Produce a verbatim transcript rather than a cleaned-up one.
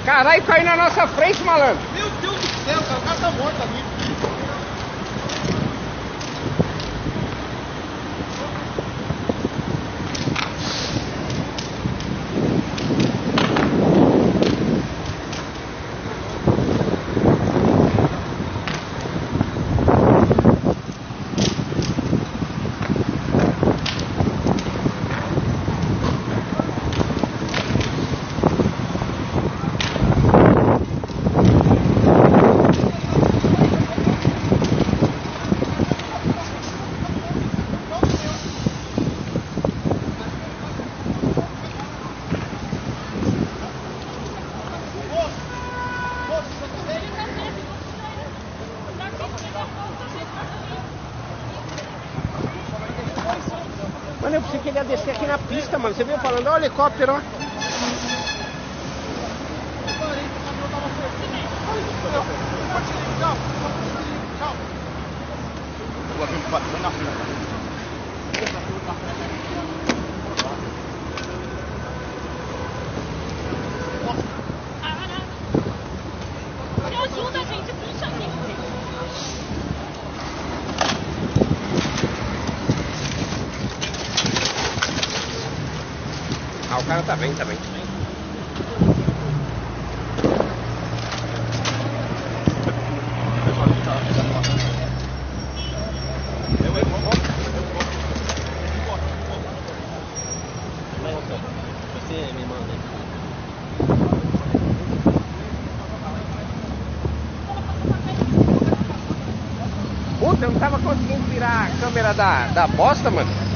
Caralho, caiu na nossa frente, malandro. Meu Deus do céu, cara, o cara tá morto ali. Mano, eu pensei que ele ia descer aqui na pista, mano. Você veio falando, ó, o helicóptero, ó. Me ajuda, gente, puxa aqui. Ah, o cara tá bem, tá bem. Você me manda. Puta, eu não tava conseguindo tirar a câmera da, da bosta, mano.